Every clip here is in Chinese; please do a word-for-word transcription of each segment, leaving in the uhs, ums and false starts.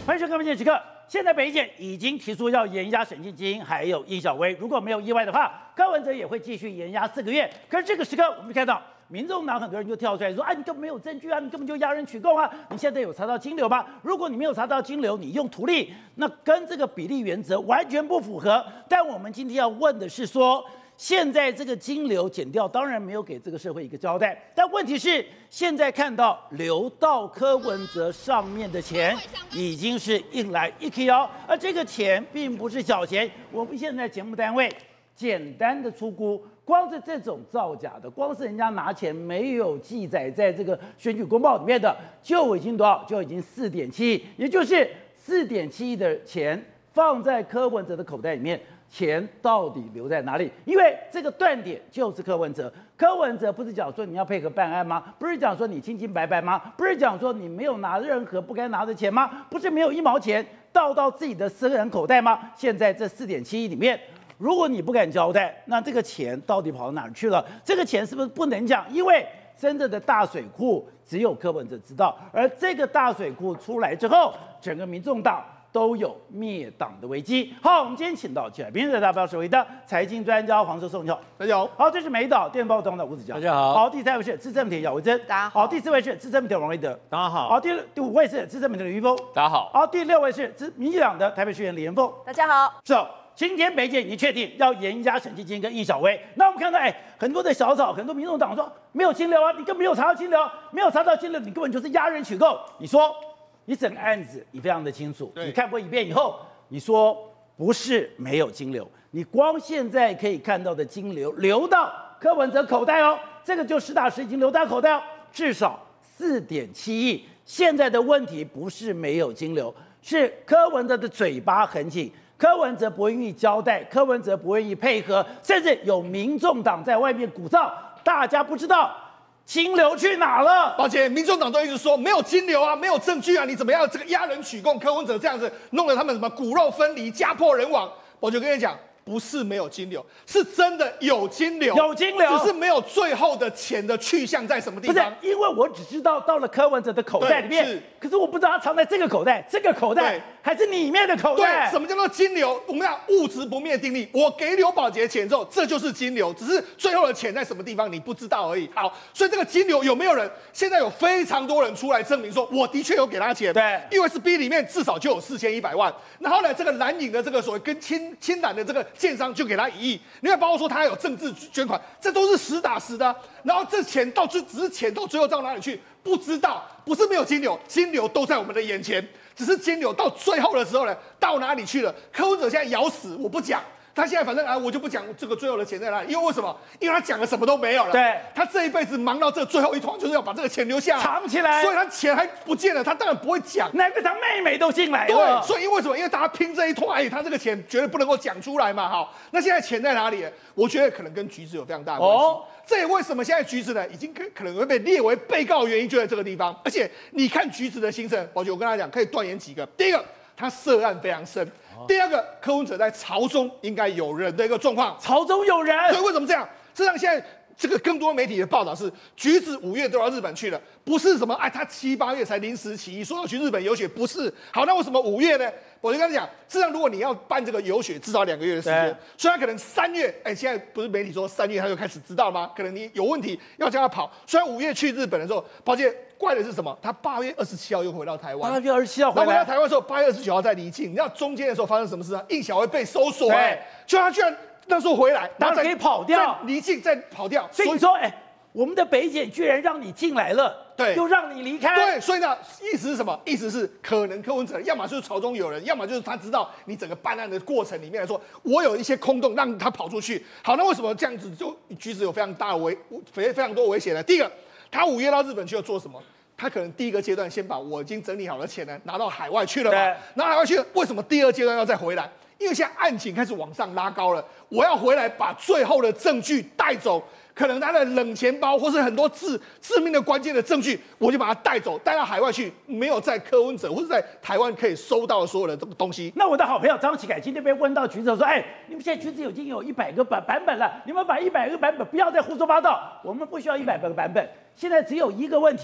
欢迎收看《关键时刻》。现在北检已经提出要严压沈庆京还有殷小薇，如果没有意外的话，柯文哲也会继续严压四个月。可是这个时刻，我们看到民众党很多人就跳出来说：“啊，你根本没有证据啊，你根本就压人取供啊！你现在有查到金流吗？如果你没有查到金流，你用图利，那跟这个比例原则完全不符合。”但我们今天要问的是说，现在这个金流减掉，当然没有给这个社会一个交代。但问题是，现在看到流到柯文哲上面的钱，已经是一来一去哦，而这个钱并不是小钱。我们现在节目单位简单的粗估，光是这种造假的，光是人家拿钱没有记载在这个选举公报里面的，就已经多少？就已经四点七亿，也就是四点七亿的钱放在柯文哲的口袋里面。钱到底留在哪里？因为这个断点就是柯文哲。柯文哲不是讲说你要配合办案吗？不是讲说你清清白白吗？不是讲说你没有拿任何不该拿的钱吗？不是没有一毛钱倒到自己的私人口袋吗？现在这四点七亿里面，如果你不敢交代，那这个钱到底跑到哪儿去了？这个钱是不是不能讲？因为真正的大水库只有柯文哲知道，而这个大水库出来之后，整个民众党都有灭党的危机。好，我们今天请到来宾是大标首位的财经专家黄寿松，你好， 大家好。 好，这是美岛电报党的吴子嘉， 大家好。 好，第三位是资深媒体姚维珍， 大家好。 好，第四位是资深媒体王维德， 大家好。 好，第第五位是资深媒体李玉峰， 大家好。 好，第六位是资民进党的台北市议员李延凤， 大家好。 是哦，今天北检已经确定要严压沈庆京跟殷小薇。那我们看到，哎，很多的小草，很多民众党说没有金流啊，你根本没有查到金流，没有查到金流，你根本就是压人取供。你说？你整个案子你非常的清楚，你看过一遍以后，你说不是没有金流，你光现在可以看到的金流流到柯文哲口袋哦，这个就实打实已经流到口袋哦，至少四点七亿。现在的问题不是没有金流，是柯文哲的嘴巴很紧，柯文哲不愿意交代，柯文哲不愿意配合，甚至有民众党在外面鼓噪，大家不知道金流去哪了？ 抱歉，民众党都一直说没有金流啊，没有证据啊，你怎么样这个压人取供？柯文哲这样子弄得他们什么骨肉分离、家破人亡。我就跟你讲，不是没有金流，是真的有金流， 有金流， 只是没有最后的钱的去向在什么地方。 不是，因为我只知道到了柯文哲的口袋里面，是，可是我不知道他藏在这个口袋、这个口袋还是里面的口袋。 对，什么叫做金流？我们讲物质不灭定律，我给刘宝杰钱之后，这就是金流，只是最后的钱在什么地方你不知道而已。好，所以这个金流有没有人？现在有非常多人出来证明说，我的确有给他钱。 对 ，U S B 里面至少就有四千一百万。然后呢，这个蓝营的这个所谓跟青青蓝的这个建商就给他一亿。另外包括说他还有政治捐款，这都是实打实的啊。然后这钱到最只是钱到最后到哪里去？不知道，不是没有金流，金流都在我们的眼前，只是金流到最后的时候呢，到哪里去了？柯文哲现在咬死我不讲，他现在反正啊，我就不讲这个最后的钱在哪里，因为为什么？因为他讲的什么都没有了。 对， 他这一辈子忙到这最后一团，就是要把这个钱留下来， 藏起来， 所以他钱还不见了，他当然不会讲。 难怪他妹妹都进来了。 对，所以因为什么？因为大家拼这一团，哎，他这个钱绝对不能够讲出来嘛。好，那现在钱在哪里？我觉得可能跟橘子有非常大的关系。哦，这也为什么现在橘子呢，已经可可能会被列为被告原因，就在这个地方。而且你看橘子的行程，宝姐，我跟他讲，可以断言几个。第一个，他涉案非常深；第二个，柯文哲在朝中应该有人的一个状况， 朝中有人。 所以为什么这样？这让现在这个更多媒体的报道是，橘子五月都到日本去了，不是什么哎，他七八月才临时起意说要去日本游学，不是。好，那为什么五月呢？我就跟他讲，事实上如果你要办这个游学，至少两个月的时间，所以他可能三月，哎，现在不是媒体说三月他就开始知道吗？可能你有问题要叫他跑。虽然五月去日本的时候，宝姐怪的是什么？他八月二十七号又回到台湾， 八月二十七号回来， 回到台湾的时候，八月二十九号在离境。你知道中间的时候发生什么事啊？应小薇被搜索，哎，就他居然那时候回来， 然后可以跑掉， 离境再跑掉。 所以你说，哎，我们的北检居然让你进来了。 对， 又让你离开。 对，所以呢，意思是什么？意思是可能柯文哲要么就是朝中有人，要么就是他知道你整个办案的过程里面来说，我有一些空洞让他跑出去。好，那为什么这样子就橘子有非常大的危非非常多危险呢？第一个，他五月到日本去要做什么？他可能第一个阶段先把我已经整理好的钱呢拿到海外去了嘛？拿到海外去了，为什么第二阶段要再回来？因为现在案情开始往上拉高了，我要回来把最后的证据带走。可能他的冷钱包，或是很多致致命的关键的证据，我就把它带走，带到海外去，没有在柯文哲或者在台湾可以收到的所有的这个东西。 那我的好朋友张启凯今天被问到橘子说：“哎，你们现在橘子已经有一百个版版本了，你们把一百个版本不要再胡说八道，我们不需要一百个版本，现在只有一个问题。”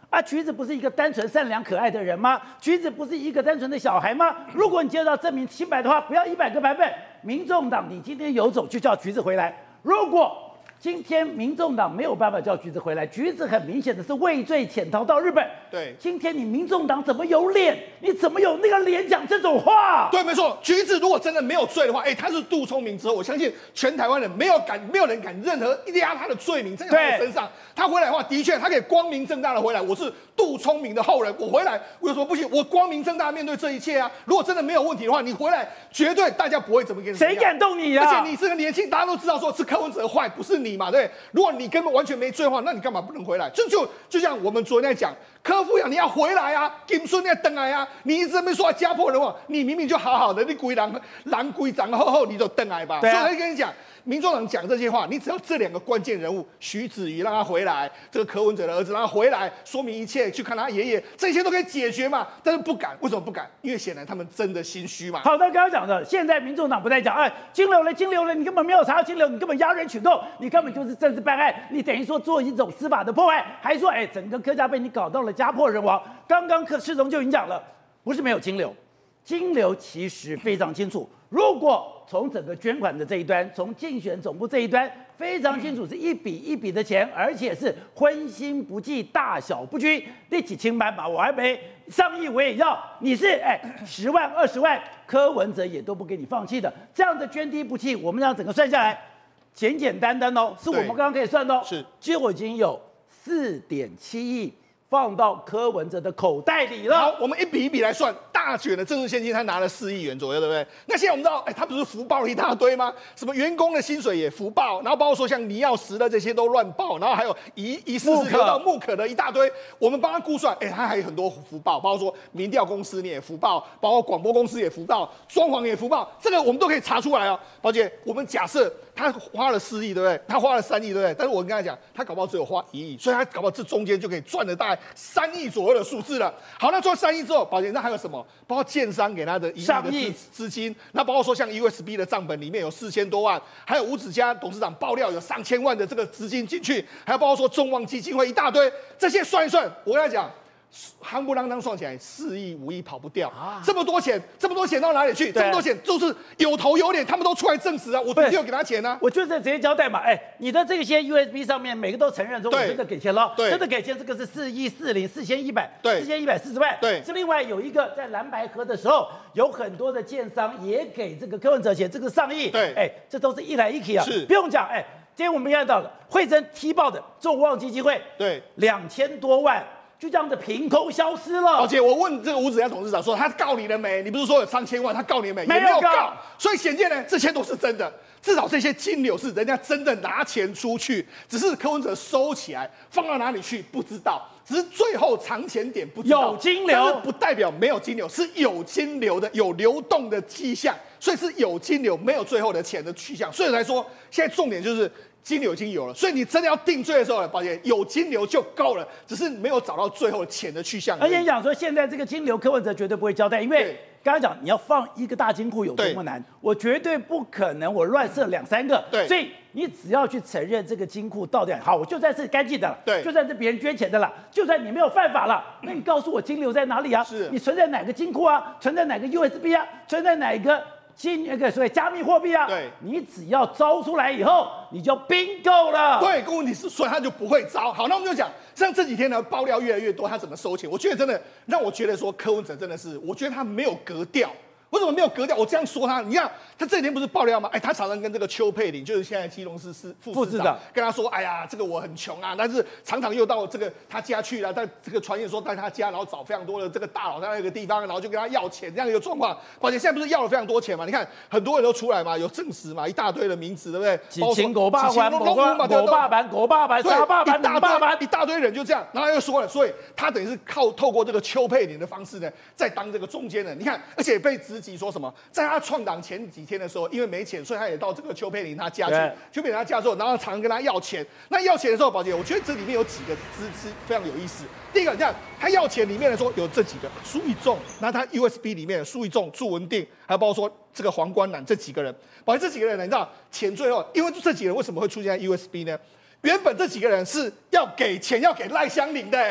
啊，橘子不是一个单纯善良可爱的人吗？橘子不是一个单纯的小孩吗？如果你接到证明清白的话，不要一百个版本。民众党，你今天有种就叫橘子回来。如果今天民众党没有办法叫橘子回来，橘子很明显的是畏罪潜逃到日本。 对， 今天你民众党怎么有脸？你怎么有那个脸讲这种话？ 对，没错，橘子如果真的没有罪的话，哎，他是杜聪明之后，我相信全台湾人没有敢，没有人敢任何压他的罪名在他的身上。他回来的话，的确他可以光明正大的回来，我是杜聪明的后人，我回来我有什么不行？我光明正大面对这一切啊！如果真的没有问题的话，你回来绝对大家不会怎么给你。 谁敢动你啊？ 而且你是个年轻，大家都知道说是柯文哲坏，不是你嘛，对不对？如果你根本完全没罪的话，那你干嘛不能回来？就就就像我们昨天在讲。柯副养，你要回来啊！金顺要登来啊！你一直在那边说家破人亡，你明明就好好的，你归狼狼归长厚厚，你就登来吧。对啊、所以我跟你讲，民众党讲这些话，你只要这两个关键人物徐子瑜让他回来，这个柯文哲的儿子让他回来，说明一切，去看他爷爷，这些都可以解决嘛。但是不敢，为什么不敢？因为显然他们真的心虚嘛。 好的，刚刚讲的，现在民众党不再讲，哎，金流了，金流了，你根本没有查到金流，你根本压人取购，你根本就是政治办案，你等于说做一种司法的破坏，还说，哎，整个柯家被你搞到了家破人亡。刚刚柯世忠就已经讲了，不是没有金流，金流其实非常清楚。如果从整个捐款的这一端，从竞选总部这一端，非常清楚是一笔一笔的钱，而且是荤腥不忌，大小不拘。那几千万嘛，我还没上亿我也要。你是哎十万二十万，柯文哲也都不给你放弃的。这样的捐低不弃，我们让整个算下来，简简单单哦，是我们刚刚可以算的哦， 是就已经有四点七亿。放到柯文哲的口袋里了。 好，我们一笔一笔来算，大选的政治现金他拿了四亿元左右，对不对？那现在我们知道，哎，他不是福报了一大堆吗？什么员工的薪水也福报，然后包括说像尼药石的这些都乱报，然后还有疑疑似是得到木可的一大堆，我们帮他估算，哎，他还有很多福报，包括说民调公司你也福报，包括广播公司也福报，装潢也福报，这个我们都可以查出来哦。宝姐，我们假设他花了四亿，对不对？他花了三亿，对不对？但是我跟他讲，他搞不好只有花一亿，所以他搞不好这中间就可以赚了大概三亿左右的数字了。好，那赚三亿之后，宝姐，那还有什么？包括建商给他的一亿的资资金，那包括说像 U S B 的账本里面有四千多万，还有吴子嘉董事长爆料有上千万的这个资金进去，还有包括说众望基金会一大堆，这些算一算，我跟他讲。夯不啷当算起来四亿五亿跑不掉啊！这么多钱，这么多钱到哪里去？这么多钱就是有头有脸，他们都出来证实啊！我直接有给他钱啊！ 我就是直接交代嘛，哎，你的这些 U S B 上面每个都承认说我真的给钱了，真的给钱，这个是四亿四零四千一百，四千一百四十万， 对， 是另外有一个在蓝白河的时候，有很多的建商也给这个柯文哲钱，这个上亿， 对， 哎，这都是一来一去啊， 是不用讲，哎，今天我们看到了惠珍踢爆的众望基金会， 对， 两千多万。就这样子凭空消失了。 而且我问这个吴子嘉董事长说，他告你了没？你不是说有上千万，他告你没？ 没有 告, 没有告。所以显见呢，这些都是真的。至少这些金流是人家真的拿钱出去，只是柯文哲收起来，放到哪里去不知道。只是最后藏钱点不知道。 有金流， 但是不代表没有金流，是有金流的，有流动的迹象。所以是有金流，没有最后的钱的去向。所以来说，现在重点就是。金流已经有了，所以你真的要定罪的时候，宝姐有金流就够了，只是没有找到最后钱的去向。 而且讲说，现在这个金流，柯文哲绝对不会交代，因为刚才讲你要放一个大金库有多么难，我绝对不可能我乱设两三个。 对， 所以你只要去承认这个金库到底好，我就算是干净的了， 对， 就算是别人捐钱的了，就算你没有犯法了，那你告诉我金流在哪里啊？ 是， 你存在哪个金库啊？存在哪个 U S B 啊？存在哪个？金那个所谓加密货币啊， 对， 你只要招出来以后，你就 bingo 了。 对，个问题是，所以他就不会招。好，那我们就讲，像这几天呢，爆料越来越多，他怎么收钱？我觉得真的让我觉得说，柯文哲真的是，我觉得他没有格调。为什么没有格调？我这样说他，你看他这几天不是爆料吗？哎，他常常跟这个邱佩玲，就是现在基隆市市副市长，跟他说，哎呀，这个我很穷啊，但是常常又到这个他家去了，但这个传言说在他家，然后找非常多的这个大佬在那个地方，然后就跟他要钱，这样一个状况。而且现在不是要了非常多钱嘛？你看很多人都出来嘛，有证实嘛，一大堆的名字，对不对？ 几千狗爸版、狗爸版、狗爸版、沙爸版、大爸版， 一大堆人就这样，然后他又说了，所以他等于是靠透过这个邱佩玲的方式呢，在当这个中间人。你看，而且被直击说什么？在他创党前几天的时候，因为没钱，所以他也到这个邱佩玲他家去。邱佩玲他家之后，然后常常跟他要钱。那要钱的时候，宝姐，我觉得这里面有几个资资非常有意思。第一个，你看他要钱里面的时候有这几个苏一仲，那他 U S B 里面的苏一仲、祝文定，还有包括说这个黄光南这几个人。宝姐，这几个人呢，你知道钱最后，因为这几个人为什么会出现在 U S B 呢？原本这几个人是要给钱要给赖香伶的。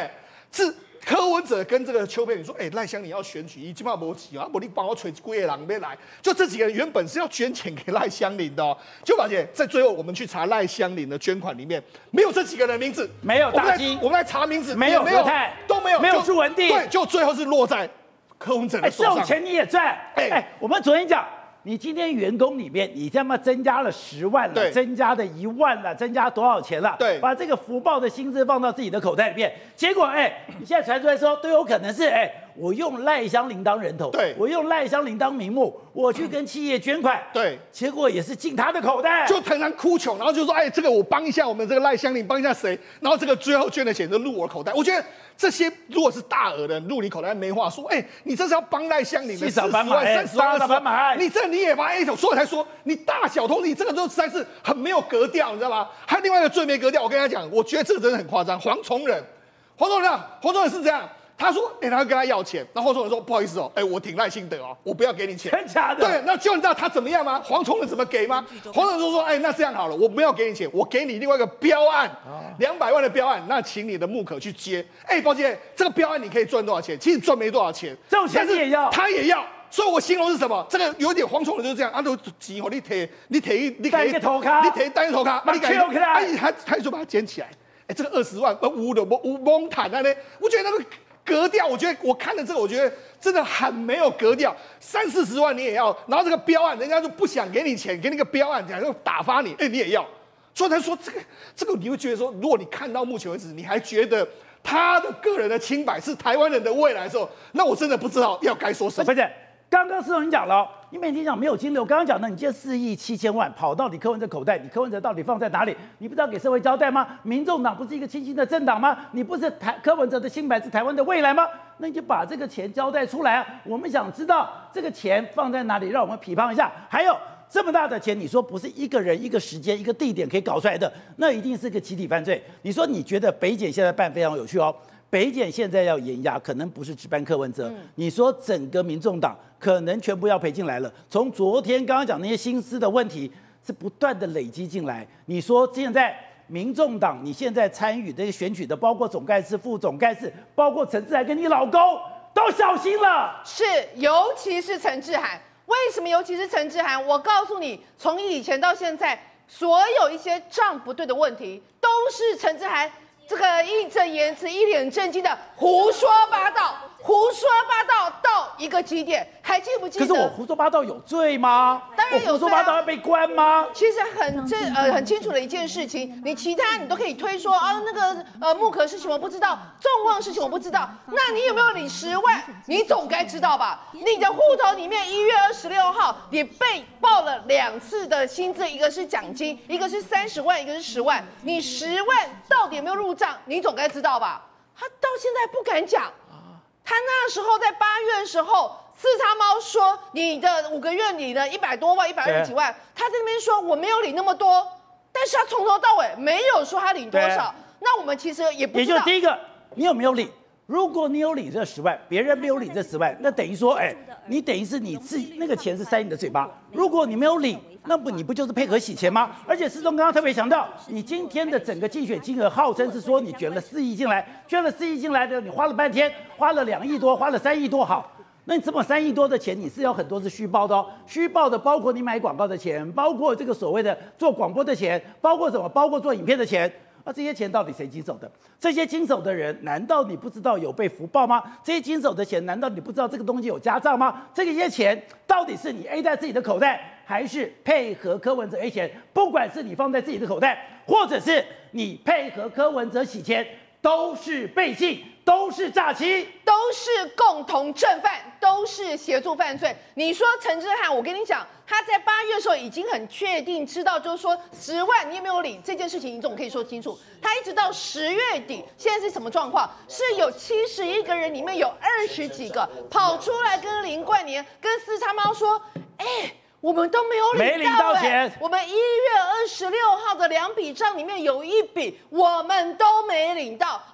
是柯文哲跟这个邱佩你说，哎、欸，赖香林要选举，基本上没急啊，不你帮我吹几个人没来，就这几个人原本是要捐钱给赖香林的哦，就发现在最后我们去查赖香林的捐款里面，没有这几个人名字， 没有大金， 我们来查名字， 没有没有泰， 都没有， 没有朱文帝， 对，就最后是落在柯文哲的手上。 哎，这种钱你也赚？哎哎，我们昨天讲。你今天员工里面，你他妈增加了十万了，增加的一万了，增加多少钱了？ 对， 把这个福报的薪资放到自己的口袋里面，结果哎，你现在传出来说都有可能是哎，我用赖香林当人头， 对， 我用赖香林当名目，我去跟企业捐款， 对， 结果也是进他的口袋， 就常常哭穷，然后就说哎，这个我帮一下我们这个赖香林，帮一下谁，然后这个最后捐的钱就入我口袋。我觉得这些如果是大额的入你口袋没话说，哎，你这是要帮赖香林的四十万、三十万、二十万，你这你也把 A 头，所以才说你大小通，你这个就实在是很没有格调，你知道吗？还有另外一个最没格调，我跟他讲，我觉得这个真的很夸张。黄崇仁，黄崇仁，黄崇仁是这样。他说：“哎、欸，他跟他要钱，然后黄崇仁说：不好意思哦，哎、欸，我挺赖清德哦，我不要给你钱。 真假的？ 对，那就你知道他怎么样吗？黄崇仁怎么给吗？黄崇仁就说：哎、欸，那这样好了，我不要给你钱，我给你另外一个标案，两百万的标案，那请你的木可去接。哎、欸，抱歉，这个标案你可以赚多少钱？其实赚没多少钱， 这种钱你也要， 他也要。”所以我形容是什么？这个有点黄崇仁就是这样，啊，都钱哦，你提，你提，你单一个头卡， 你提单一个头卡， 你给，哎， 他他就把它捡起来，哎，这个二十万，呃，五的五五蒙坦那呢？我觉得那个格调，我觉得我看了这个，我觉得真的很没有格调。三四十万你也要，然后这个标案，人家就不想给你钱，给你个标案，讲就打发你，哎，你也要。所以他说这个这个，你会觉得说，如果你看到目前为止，你还觉得他的个人的清白是台湾人的未来的时候，那我真的不知道要该说什么。 不是。刚刚司总你讲了，你每天讲没有金流，刚刚讲的，你借四亿七千万跑到你柯文哲口袋，你柯文哲到底放在哪里？你不知道给社会交代吗？民众党不是一个清新的政党吗？你不是台柯文哲的清白是台湾的未来吗？那你就把这个钱交代出来啊！我们想知道这个钱放在哪里，让我们批判一下。还有这么大的钱，你说不是一个人、一个时间、一个地点可以搞出来的，那一定是个集体犯罪。你说你觉得北检现在办非常有趣哦？北检现在要严压，可能不是只办柯文哲。嗯、你说整个民众党可能全部要赔进来了。从昨天刚刚讲那些薪资的问题，是不断的累积进来。你说现在民众党，你现在参与这个选举的，包括总干事、副总干事，包括陈志涵跟你老公，都小心了。 是，尤其是陈志涵。为什么？尤其是陈志涵，我告诉你，从以前到现在，所有一些账不对的问题，都是陈志涵。这个义正言辞、一脸正经的胡说八道，胡说八道到一个极点，还记不记得？ 可是我胡说八道有罪吗？ 当然有罪、啊。 胡说八道要被关吗？ 其实很正呃很清楚的一件事情，你其他你都可以推说啊，那个呃木可事情我不知道，众望事情我不知道，那你有没有领十万？你总该知道吧？你的户头里面一月二十六号你被报了两次的薪资，一个是奖金，一个是三十万，一个是十万，你十万到底有没有入账？你总该知道吧？他到现在不敢讲。他那时候在八月的时候，四叉猫说你的五个月领了一百多万，一百二十几万，他在那边说我没有领那么多，但是他从头到尾没有说他领多少。那我们其实也不知道。 也就第一个，你有没有领？如果你有领这十万，别人没有领这十万，那等于说，哎，你等于是你自己那个钱是塞你的嘴巴。如果你没有领，那不你不就是配合洗钱吗？而且施宗刚刚特别强调，你今天的整个竞选金额号称是说你卷了四亿进来，捐了四亿进来的，你花了半天，花了两亿多，花了三亿多，好，那你这么三亿多的钱，你是有很多是虚报的哦，虚报的包括你买广告的钱，包括这个所谓的做广播的钱，包括什么？包括做影片的钱。那这些钱到底谁经手的？这些经手的人，难道你不知道有被福报吗？这些经手的钱，难道你不知道这个东西有家账吗？这些钱到底是你 A 在自己的口袋，还是配合柯文哲 A 钱？不管是你放在自己的口袋，或者是你配合柯文哲洗钱，都是背信，都是诈欺， 都是共同正犯，都是协助犯罪。你说陈志涵，我跟你讲，他在八月的时候已经很确定知道，就是说十万你有没有领这件事情，你总可以说清楚。他一直到十月底，现在是什么状况？是有七十一个人，里面有二十几个跑出来跟林冠年、跟四叉猫说，哎、欸。我们都没有领到、欸， 没领到钱。 我们一月二十六号的两笔账里面有一笔我们都没领到，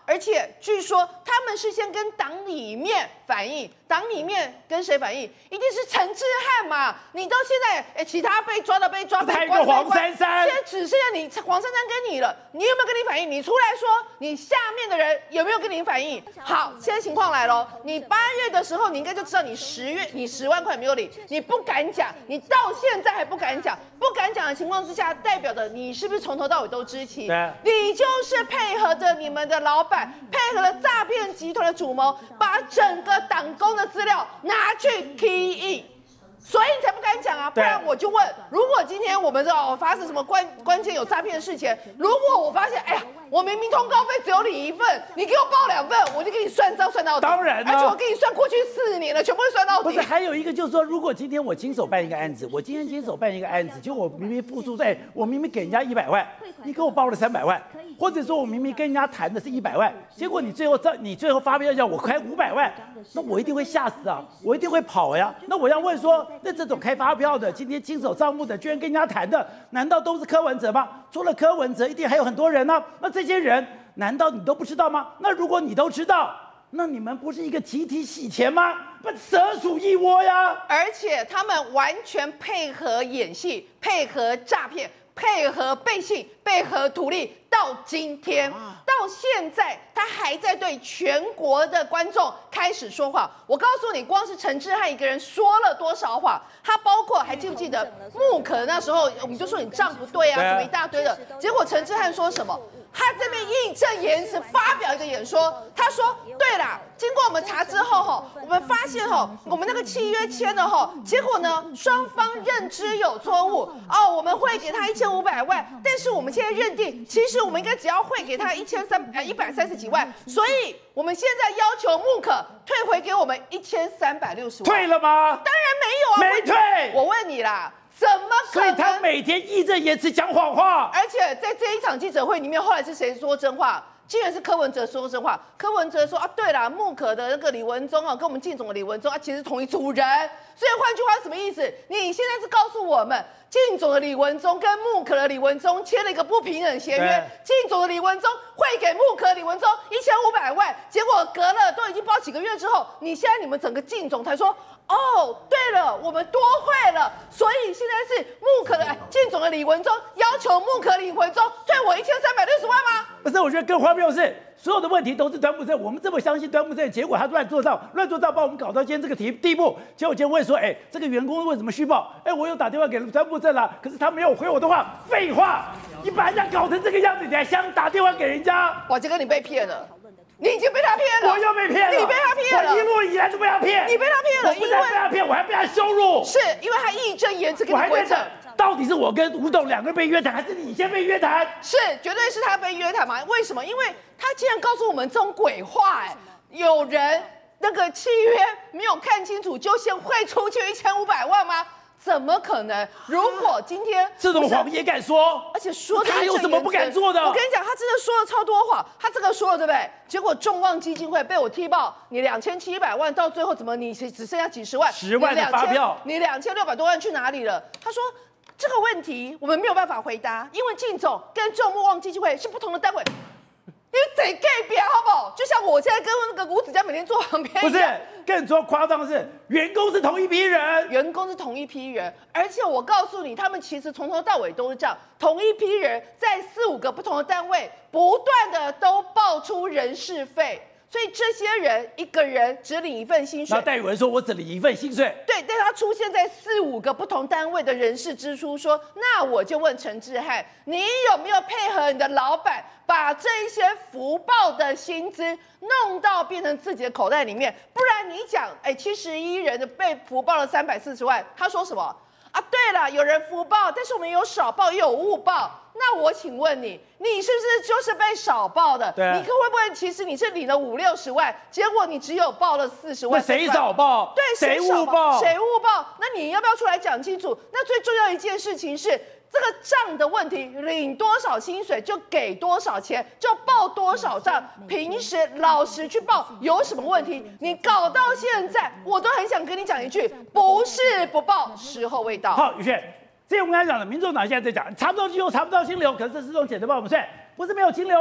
而且据说他们是先跟党里面反映，党里面跟谁反映？一定是陈志汉嘛？你到现在，哎，其他被抓的被抓，被关黄珊珊， 现在只剩下你黄珊珊跟你了，你有没有跟你反映？你出来说，你下面的人有没有跟你反映？好，现在情况来了，你八月的时候，你应该就知道你十月你十万块没有领，你不敢讲，你到现在还不敢讲，不敢讲的情况之下，代表的你是不是从头到尾都知情？你就是配合着你们的老板，配合了诈骗集团的主谋，把整个党工的资料拿去 key in。所以你才不敢讲啊！不然我就问：如果今天我们哦发生什么关关键有诈骗的事情，如果我发现，哎呀，我明明通告费只有领一份，你给我报两份，我就给你算账算到底。 当然了， 而且我给你算过去四年了，全部都算到底。 不是，还有一个就是说，如果今天我经手办一个案子，我今天经手办一个案子，就我明明付出在，我明明给人家一百万，你给我报了三百万，或者说我明明跟人家谈的是一百万，结果你最后这你最后发票要我开五百万，那我一定会吓死啊，我一定会跑呀。那我要问说，那这种开发票的，今天经手账目的，居然跟人家谈的，难道都是柯文哲吗？除了柯文哲，一定还有很多人呢、啊。那这些人，难道你都不知道吗？那如果你都知道，那你们不是一个集体洗钱吗？不，蛇鼠一窝呀！ 而且他们完全配合演戏，配合诈骗。配合背信，配合图利，到今天，到现在，他还在对全国的观众开始说谎。我告诉你，光是陈志汉一个人说了多少谎？他包括还记不记得穆可那时候，我们就说你账不对啊，什么一大堆的。结果陈志汉说什么？他这边义正言辞发表一个演说，他说：“对啦，经过我们查之后，哈，我们发现，哈，我们那个契约签了，哈，结果呢，双方认知有错误，哦，我们会给他一千五百万，但是我们现在认定，其实我们应该只要汇给他一千三呃一百三十几万，所以我们现在要求穆可退回给我们一千三百六十万。 退了吗？ 当然没有啊， 没退。 我问你啦。”怎么可能？ 所以他每天义正言辞讲谎话， 而且在这一场记者会里面，后来是谁说真话？竟然是柯文哲说真话。柯文哲说啊，对啦，穆可的那个李文忠啊，跟我们靳总的李文忠啊，其实是同一组人。所以换句话什么意思？你现在是告诉我们，靳总的李文忠跟穆可的李文忠签了一个不平等协约，靳总的李文忠汇给穆可的李文忠一千五百万，结果隔了都已经包几个月之后，你现在你们整个靳总才说。哦，对了，我们多汇了，所以现在是穆可的靳总的李文忠要求穆可李文忠退我一千三百六十万吗？ 不是，我觉得更荒谬的是，所有的问题都是端木正，我们这么相信端木正，结果他乱做账，乱做账把我们搞到今天这个地地步。结果今天问说，哎，这个员工为什么虚报？哎，我有打电话给端木正了，可是他没有回我的话，废话，你把人家搞成这个样子，你还想打电话给人家？ 我就跟你被骗了。你已经被他骗了， 我又被骗了， 你被他骗了， 我一路以来都被他骗， 你被他骗了， 我不但被他骗，我还被他羞辱， 是因为他义正言辞跟你规正。 到底是我跟吴董两个人被约谈，还是你先被约谈？ 是，绝对是他被约谈嘛？为什么？因为他竟然告诉我们这种鬼话、哎，有人那个契约没有看清楚，就先汇出去一千五百万吗？怎么可能？如果今天这种谎也敢说， 而且说他有什么不敢做的？ 我跟你讲，他真的说了超多谎。他这个说了，对不对？结果众望基金会被我踢爆，你两千七百万，到最后怎么你只剩下几十万？ 十万的发票， 你两千六百多万去哪里了？他说这个问题我们没有办法回答，因为靳总跟众望基金会是不同的单位。你得给别好不好？就像我现在跟那个吴子嘉每天坐旁边一样。 不是，更说夸张的是，员工是同一批人， 员工是同一批人，而且我告诉你，他们其实从头到尾都是这样，同一批人在四五个不同的单位，不断的都爆出人事费。所以这些人一个人只领一份薪水， 然后戴宇文说：“我只领一份薪水。” 对，但他出现在四五个不同单位的人事支出，说：“那我就问陈志汉，你有没有配合你的老板，把这一些福报的薪资弄到变成自己的口袋里面？不然你讲，哎，七十一人的被福报了三百四十万，他说什么啊？对了，有人福报，但是我们有少报，也有误报。”那我请问你，你是不是就是被少报的？ 对、啊， 你会不会其实你是领了五六十万，结果你只有报了四十万？ 那谁少报？ 对， 谁误报？ 谁误报？那你要不要出来讲清楚？那最重要一件事情是这个账的问题，领多少薪水就给多少钱，就报多少账，平时老实去报，有什么问题？你搞到现在，我都很想跟你讲一句：不是不报，时候未到。 好，宇轩。这我们刚才讲的，民众党现在在讲查不到金流，查不到金流，可是这是用简单帮我们算，不是没有金流啊。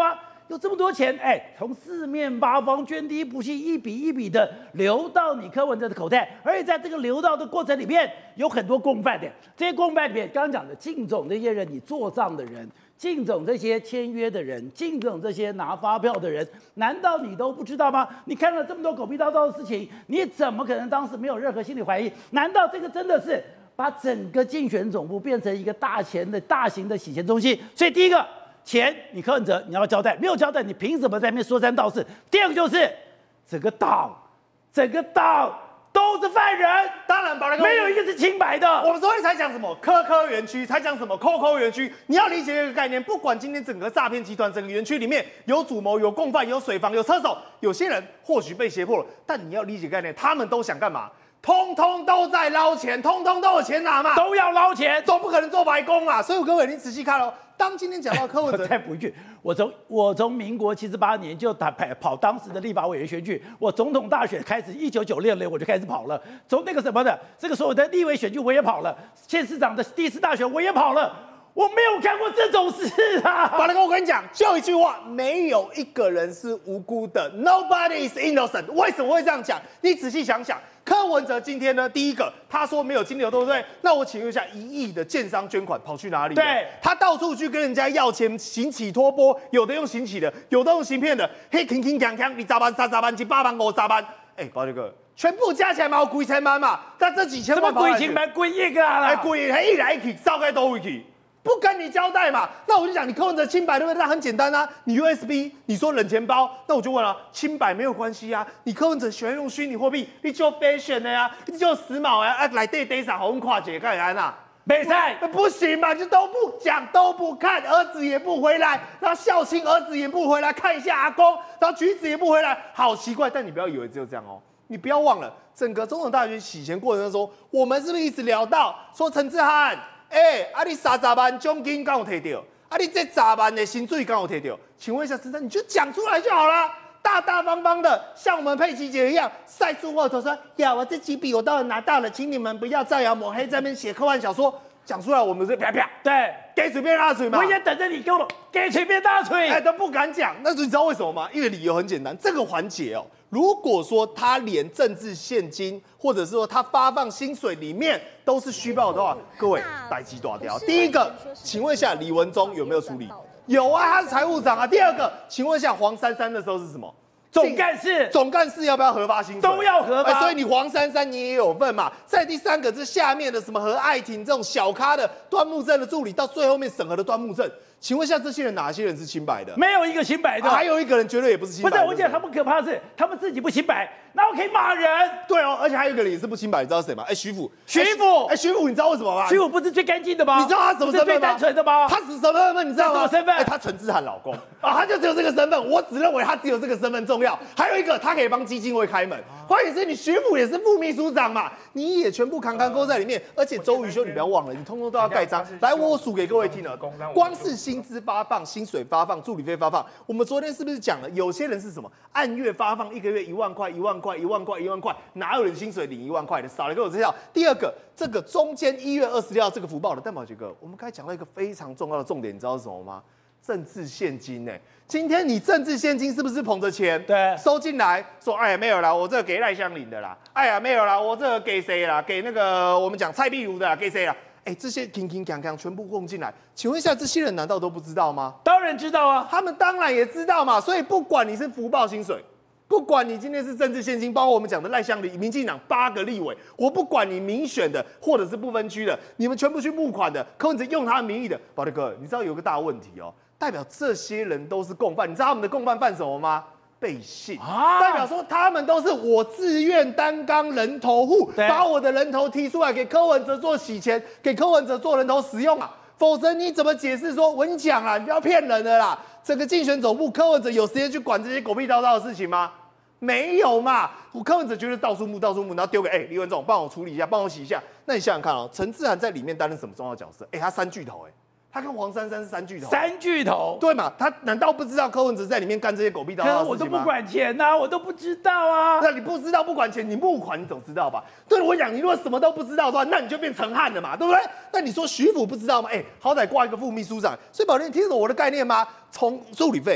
有这么多钱，哎，从四面八方涓滴不细，一笔一笔的流到你柯文哲的口袋，而且在这个流到的过程里面，有很多共犯的。这些共犯里面，刚刚讲的靳总这些人，你做账的人，靳总这些签约的人，靳总这些拿发票的人，难道你都不知道吗？你看了这么多狗屁叨叨的事情，你怎么可能当时没有任何心理怀疑？难道这个真的是把整个竞选总部变成一个大钱的大型的洗钱中心？所以第一个。钱，你柯文哲你要交代，没有交代，你凭什么在那边说三道四？第二个就是整个党，整个党都是犯人， 当然，宝来哥没有一个是清白的。 我们昨天才讲什么科科园区，才讲什么扣扣园区，你要理解一个概念，不管今天整个诈骗集团整个园区里面有主谋、有共犯、有水房、有车手，有些人或许被胁迫了，但你要理解概念，他们都想干嘛？通通都在捞钱，通通都有钱拿嘛， 都要捞钱， 总不可能做白工嘛。所以各位，你仔细看哦。当今天讲到柯文哲， 我再补一句，我从我从民国七十八年就打跑跑当时的立法委员选举，我总统大选开始，一九九六年我就开始跑了，从那个什么的这个所有的立委选举我也跑了，县市长的第四大选我也跑了。我没有看过这种事啊！ 宝来哥，我跟你讲，就一句话，没有一个人是无辜的 ，Nobody is innocent。为什么会这样讲？你仔细想想，柯文哲今天呢，第一个他说没有金流，对不对？那我请问一下，一亿的建商捐款跑去哪里？ 对， 他到处去跟人家要钱，行乞托钵，有的用行乞的，有的用行骗的，嘿，铿铿锵锵，你咋办？三咋办？七八万五咋办？哎，宝来哥。全部加起来嘛有几千万嘛，但这几千万怎么几千万几亿个啦？ 哎，几亿，还一来一去，早该都回去。不跟你交代嘛？那我就讲你柯文哲清白对不对？那很简单啊，你 U S B 你说冷钱包，那我就问了，清白没有关系啊。你柯文哲喜欢用虚拟货币，你就 fashion 的呀、啊，你就时髦呀、啊，啊来对对啥红跨界干啥呐？ 没赛不行嘛，就都不讲都不看，儿子也不回来，然后孝亲儿子也不回来看一下阿公，然后橘子也不回来，好奇怪。但你不要以为只有这样哦。你不要忘了，整个总统大选洗钱过程中，我们是不是一直聊到说陈志涵？哎、欸，啊你三十万奖金刚有摕到，啊你这十万的薪水刚有摕到，请问一下陈志，你就讲出来就好了，大大方方的，像我们佩琪姐一样晒出货头说，呀我这几笔我当然拿到了，请你们不要造谣抹黑，在那边写科幻小说，讲出来我们是啪啪， 对， 给随便大嘴嘛， 我也等着你给我给随便大嘴， 哎都不敢讲，那你知道为什么吗？因为理由很简单，这个环节哦。如果说他连政治现金，或者是说他发放薪水里面都是虚报的话，各位代机大条。第一个，请问一下李文忠有没有处理？有啊，他是财务长啊。第二个，请问一下黄珊珊的时候是什么？ 总干事， 总干事要不要核发薪水？ 都要核发、 哎，所以你黄珊珊你也有份嘛。再第三个是下面的什么何爱婷这种小咖的端木正的助理，到最后面审核的端木正。请问一下，这些人哪些人是清白的？ 没有一个清白的， 啊、还有一个人绝对也不是清白的。 不是，我讲他们可怕的是，他们自己不清白，然后可以骂人。 对哦，而且还有一个人也是不清白，你知道谁吗？哎，徐府。 徐府， 哎，徐府，你知道为什么吗？ 徐府不是最干净的吗？ 你知道他什么身份吗？ 最单纯的吗？ 他是什么身份？你知道吗？ 什么身份？ 哎，他陈志涵老公啊，他就只有这个身份。我只认为他只有这个身份重要。还有一个，他可以帮基金会开门。关键是你徐府也是副秘书长嘛，你也全部扛扛勾在里面。而且周瑜修，你不要忘了，你通通都要盖章。来，我数给各位听了，光是薪资发放。薪水发放、助理费发放，我们昨天是不是讲了？有些人是什么？按月发放，一个月一万块、一万块、一万块、一万块，哪有人薪水领一万块的？少了给我这条。第二个，这个中间一月二十六号这个福报的蛋宝杰哥，我们刚才讲到一个非常重要的重点，你知道是什么吗？政治现金呢、欸？今天你政治现金是不是捧着钱？ 对， 收进来说，哎呀没有啦，我这个给赖香林的啦，哎呀没有啦，我这个给谁啦？给那个我们讲蔡壁如的啦，给谁啦？哎，这些铿铿锵锵全部混进来，请问一下，这些人难道都不知道吗？ 当然知道啊， 他们当然也知道嘛。所以不管你是福报薪水，不管你今天是政治现金，包括我们讲的赖香林、民进党八个立委，我不管你民选的或者是不分区的，你们全部去募款的，柯文哲用他的名义的，宝德哥，你知道有个大问题哦，代表这些人都是共犯，你知道他们的共犯犯什么吗？背信啊，代表说他们都是我自愿担纲人头户，把我的人头提出来给柯文哲做洗钱，给柯文哲做人头使用啊，否则你怎么解释说？我跟你讲啦，你不要骗人的啦，整个竞选总部柯文哲有时间去管这些狗屁叨叨的事情吗？没有嘛，我柯文哲觉得到处募到处募，然后丢给哎、欸、李文总帮我处理一下，帮我洗一下。那你想想看哦，陈志涵在里面担任什么重要角色？哎、欸，他三巨头哎、欸。他跟黄珊珊是三巨头， 三巨头， 对嘛？他难道不知道柯文哲在里面干这些狗屁叨叨的事情吗？ 我都不管钱呐、啊，我都不知道啊。 那你不知道不管钱，你募款你总知道吧？对我讲，你如果什么都不知道的话，那你就变陈汉了嘛，对不对？那你说徐府不知道吗？哎、欸，好歹挂一个副秘书长，所以宝莲，你听懂我的概念吗？从助理费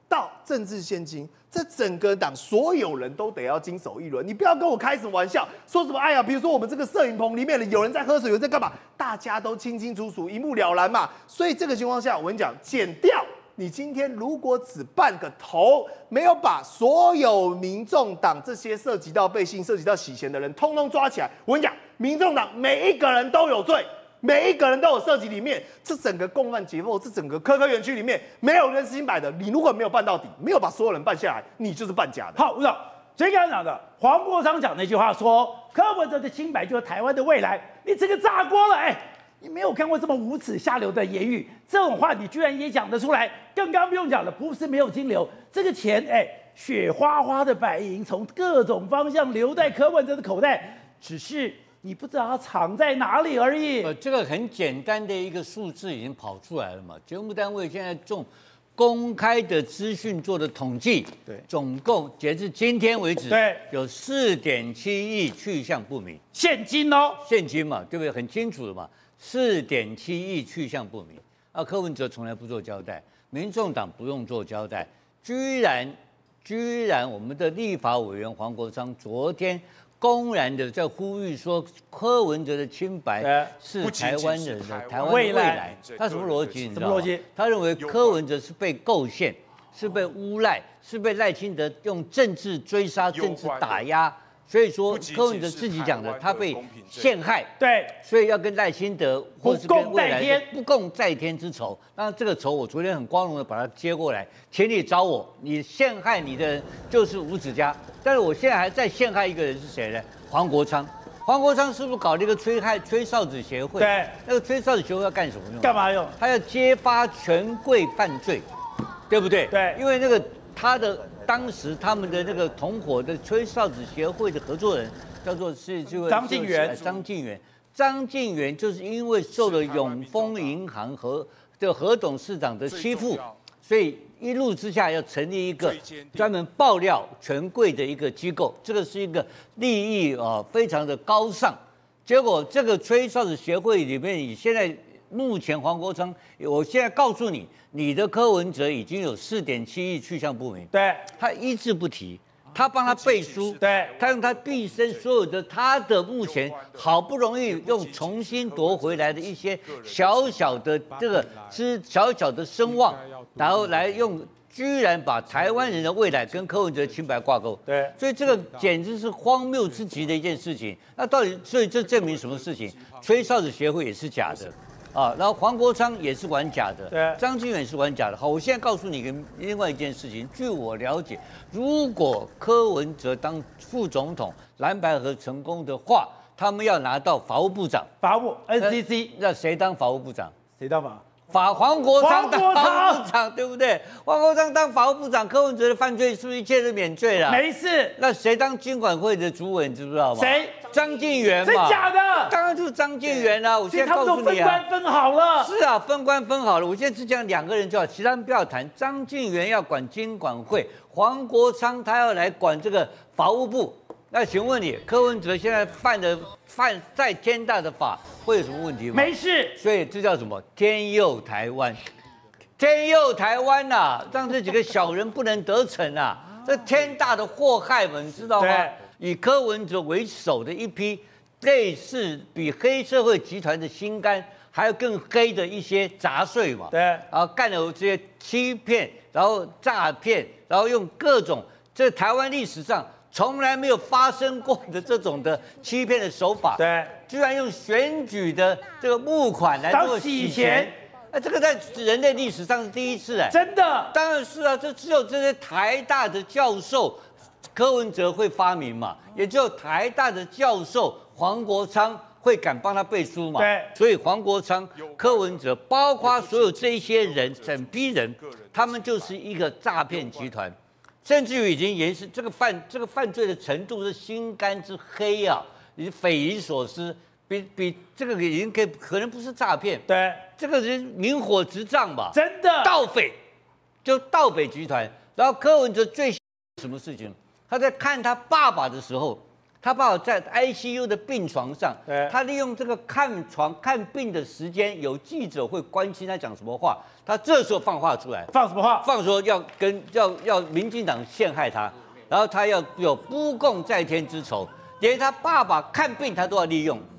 到政治现金，这整个党所有人都得要经手一轮。你不要跟我开什么玩笑，说什么哎呀，比如说我们这个摄影棚里面的有人在喝水，有人在干嘛，大家都清清楚楚，一目了然嘛。所以这个情况下，我跟你讲，减掉。你今天如果只办个头，没有把所有民众党这些涉及到背信、涉及到洗钱的人，通通抓起来，我跟你讲，民众党每一个人都有罪。每一个人都有涉及里面，这整个共犯结构，这整个科科园区里面，没有人是清白的。你如果没有办到底，没有把所有人办下来，你就是办假的。 好，吴总，最刚刚讲的黄国昌讲那句话说，柯文哲的清白就是台湾的未来，你这个炸锅了，哎，你没有看过这么无耻下流的言语，这种话你居然也讲得出来。更刚不用讲了，不是没有金流，这个钱，哎，雪花花的白银从各种方向流在柯文哲的口袋，只是。你不知道它藏在哪里而已。 呃，这个很简单的一个数字已经跑出来了嘛。节目单位现在重公开的资讯做的统计， 对， 总共截至今天为止， 对， 有四点七亿去向不明， 现金哦， 现金嘛，对不对？很清楚的嘛，四点七亿去向不明。啊，柯文哲从来不做交代，民众党不用做交代，居然居然我们的立法委员黄国昌昨天。公然的在呼吁说，柯文哲的清白是台湾人的台湾未来。他什么逻辑？你知道吗？他认为柯文哲是被构陷，是被诬赖，是被赖清德用政治追杀、政治打压。所以说，柯文哲自己讲的，他被陷害， 对， 所以要跟赖清德或是跟未来不共戴天之仇。那这个仇，我昨天很光荣的把它接过来，请你找我，你陷害你的人就是吴子嘉。但是我现在还在陷害一个人是谁呢？黄国昌。黄国昌是不是搞了一个吹害吹哨子协会？ 对， 那个吹哨子协会要干什么用？ 干嘛用？ 他要揭发权贵犯罪，对不对？ 对， 因为那个他的当时他们的那个同伙的吹哨子协会的合作人叫做是这位张敬源， 张敬源，张敬源就是因为受了永丰银行和的何董事长的欺负，所以。一怒之下要成立一个专门爆料权贵的一个机构，这个是一个利益啊非常的高尚。结果这个吹哨子协会里面，你现在目前黄国昌，我现在告诉你，你的柯文哲已经有四点七亿去向不明， 对， 他一字不提。他帮他背书， 对， 他用他毕生所有的他的目前好不容易用重新夺回来的一些小小的这个是小小的声望，然后来用，居然把台湾人的未来跟柯文哲清白挂钩， 对， 所以这个简直是荒谬之极的一件事情。那到底，所以这证明什么事情？吹哨子协会也是假的。啊，然后黄国昌也是玩假的， 对， 张敬远是玩假的。好，我现在告诉你个另外一件事情。据我了解，如果柯文哲当副总统，蓝白合成功的话，他们要拿到法务部长， 法务 N C C， 那谁当法务部长？ 谁当法？ 法黄国昌当法务部长， 长，对不对？黄国昌当法务部长，柯文哲的犯罪是不是一切都免罪了？ 没事。 那谁当金管会的主委，你知不知道吗？ 谁？ 张敬源嘛。 真假的？ 当然就是张敬源啊！我现在告诉你啊， 他们都分官分好了。 是啊，分官分好了。我现在只讲两个人就好，其他人不要谈。张敬源要管金管会，黄国昌他要来管这个法务部。那请问你，柯文哲现在犯的犯再天大的法，会有什么问题吗？ 没事。 所以这叫什么？天佑台湾，天佑台湾呐、啊，让这几个小人不能得逞啊！这天大的祸害嘛，你知道吗？以柯文哲为首的一批类似比黑社会集团的心肝还有更黑的一些杂碎嘛， 对， 然后干了这些欺骗，然后诈骗，然后用各种这台湾历史上从来没有发生过的这种的欺骗的手法， 对， 居然用选举的这个募款来做洗钱。哎，这个在人类历史上是第一次哎， 真的， 当然是啊，这只有这些台大的教授柯文哲会发明嘛，也只有台大的教授黄国昌会敢帮他背书嘛。 对， 所以黄国昌、柯文哲，包括所有这一些人，整批人，他们就是一个诈骗集团，甚至于已经延伸这个犯这个犯罪的程度是心肝之黑啊，你匪夷所思。比比这个已经可以可能不是诈骗， 对， 这个人明火执仗吧， 真的盗匪，就盗匪集团。然后柯文哲最什么事情？他在看他爸爸的时候， 他爸爸在 I C U 的病床上， 对他利用这个看床看病的时间，有记者会关心他讲什么话，他这时候放话出来， 放什么话？ 放说要跟要要民进党陷害他，然后他要有不共戴天之仇，连他爸爸看病他都要利用，